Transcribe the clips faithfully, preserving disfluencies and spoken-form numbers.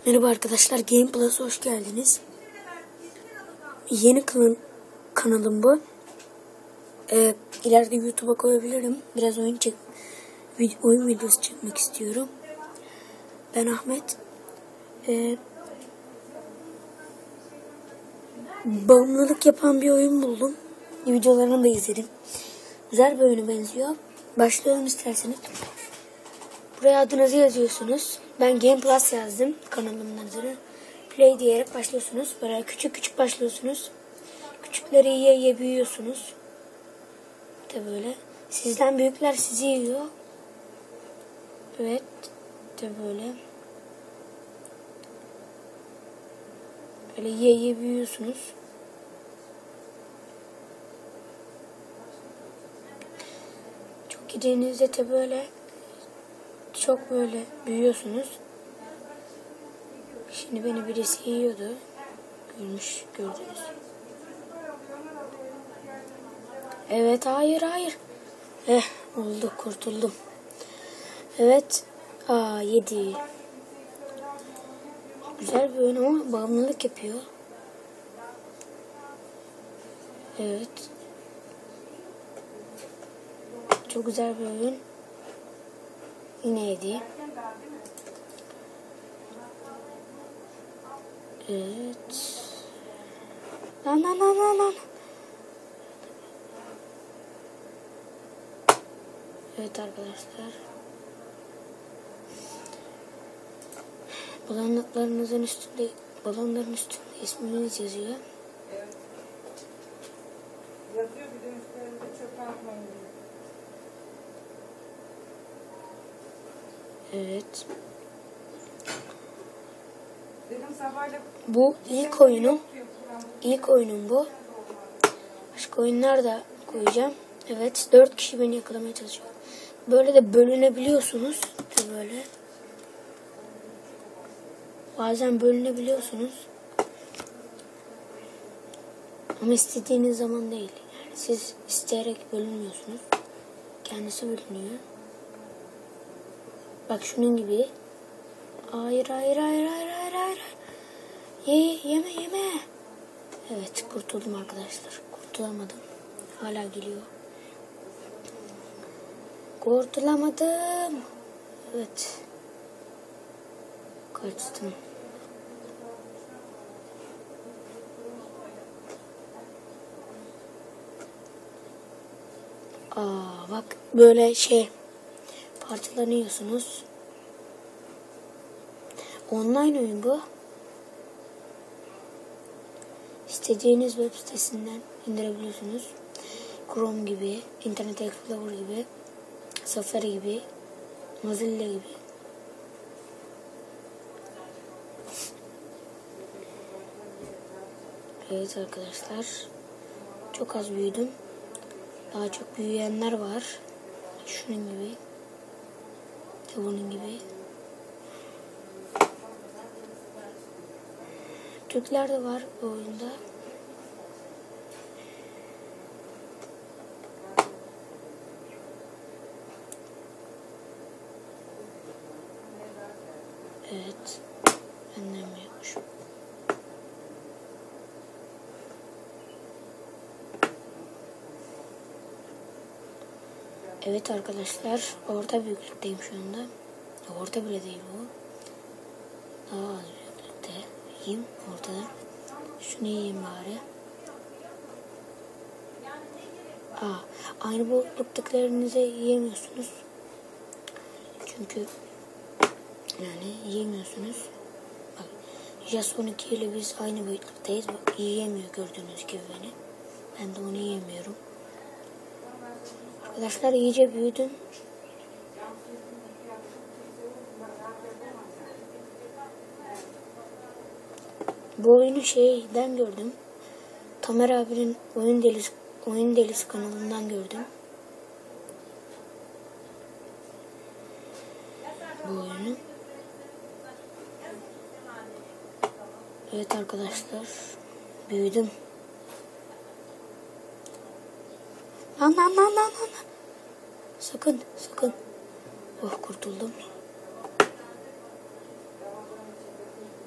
Merhaba arkadaşlar, Game Plus'a hoş geldiniz. Yeni kanal, kanalım bu. Ee, ileride YouTube'a koyabilirim. Biraz oyun çek, oyun videosu çekmek istiyorum. Ben Ahmet. Ee, bağımlılık yapan bir oyun buldum. Videolarını da izledim. Güzel bir oyuna benziyor. Başlayalım isterseniz. Buraya adınızı yazıyorsunuz. Ben Game Plus yazdım kanalımın adını. Play diyerek başlıyorsunuz. Böyle küçük küçük başlıyorsunuz. Küçükleri yiye yiye büyüyorsunuz. İşte böyle. Sizden büyükler sizi yiyor. Evet. İşte böyle. Böyle yiye yiye büyüyorsunuz. Çok gidinizde de böyle çok böyle büyüyorsunuz. Şimdi beni birisi yiyordu. Görmüş, gördünüz. Evet, hayır, hayır. Eh, oldu, kurtuldum. Evet, aa yedi. Güzel bir oyun ama bağımlılık yapıyor. Evet. Çok güzel bir oyun. Yine yedi. Evet. Lan lan lan lan lan. Evet arkadaşlar. Balonlarınızın üstünde, balonların üstünde isminiz yazıyor. Yazıyor, bir de üstlerinde çöpe atmayın diyor. Evet. Bu ilk oyunum. İlk oyunum bu. Başka oyunlar da koyacağım. Evet, dört kişi beni yakalamaya çalışıyor. Böyle de bölünebiliyorsunuz. İşte böyle. Bazen bölünebiliyorsunuz. Ama istediğiniz zaman değil. Yani siz isteyerek bölünmüyorsunuz. Kendisi bölünüyor. Bak şunun gibi. Hayır, hayır, hayır, hayır, hayır, hayır. Ye, yeme, yeme. Evet, kurtuldum arkadaşlar. Kurtulamadım. Hala geliyor. Kurtulamadım. Evet. Kaçtım. Aa, bak böyle şey parçalanıyorsunuz. Online oyun bu. İstediğiniz web sitesinden indirebiliyorsunuz. Chrome gibi, Internet Explorer gibi, Safari gibi, Mozilla gibi. Evet arkadaşlar. Çok az büyüdüm. Daha çok büyüyenler var. Şunun gibi. De bunun gibi. Türkler de var bu oyunda. Evet. Benden mi yapmışım? Evet arkadaşlar. Orta büyüklükteyim şu anda. Orta bile değil bu. Daha az büyüklükte. Yiyeyim ortada. Şunu yiyeyim bari. Aa, aynı boyutluktaki yiyemiyorsunuz. Çünkü yani yiyemiyorsunuz. Bak, Jason iki ile biz aynı boyutluktayız. Bak, yiyemiyor gördüğünüz gibi beni. Ben de onu yiyemiyorum. Arkadaşlar iyice büyüdüm. Bu oyunu şeyden gördüm. Tamer abinin oyun delisi, oyun delisi kanalından gördüm. Bu oyunu. Evet arkadaşlar. Büyüdüm. Lan lan lan lan lan. Sakın sakın. Oh kurtuldum.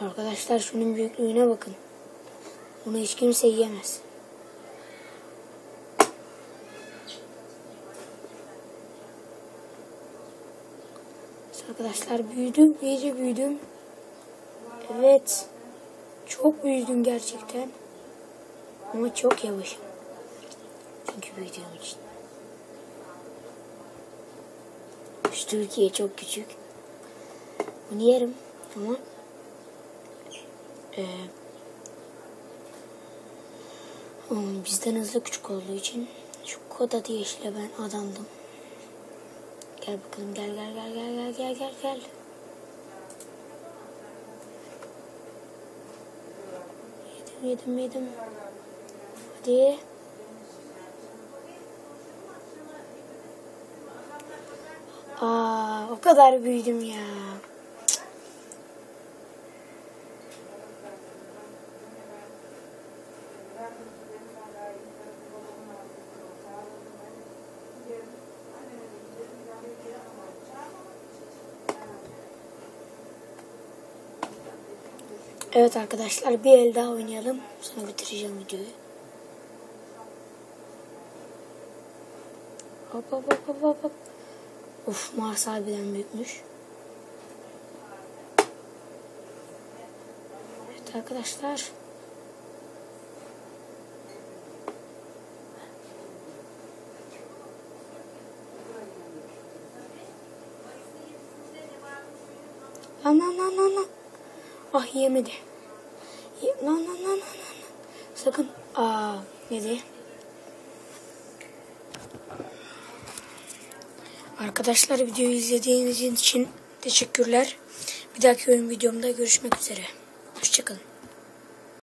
Arkadaşlar şunun büyüklüğüne bakın. Bunu hiç kimse yiyemez. Arkadaşlar büyüdüm, iyice büyüdüm. Evet, çok büyüdüm gerçekten. Ama çok yavaşım. Çünkü büyüdüğüm için. Şu Türkiye çok küçük. Bunu yerim ama e, bizden hızlı küçük olduğu için şu kod adı yeşile ben adandım. Gel bakalım, gel gel gel gel gel gel gel gel. Yedim yedim yedim. Hadi. Aa, o kadar büyüdüm ya. Evet arkadaşlar, bir el daha oynayalım. Sonra bitireceğim videoyu. Hop hop hop hop hop hop. Of, Mars harbiden büyükmüş. Evet arkadaşlar. Lan lan lan lan lan. Ah, yemedi. Ye lan lan lan lan lan. Sakın. Aa, yedi. Arkadaşlar, videoyu izlediğiniz için teşekkürler. Bir dahaki oyun videomda görüşmek üzere. Hoşçakalın.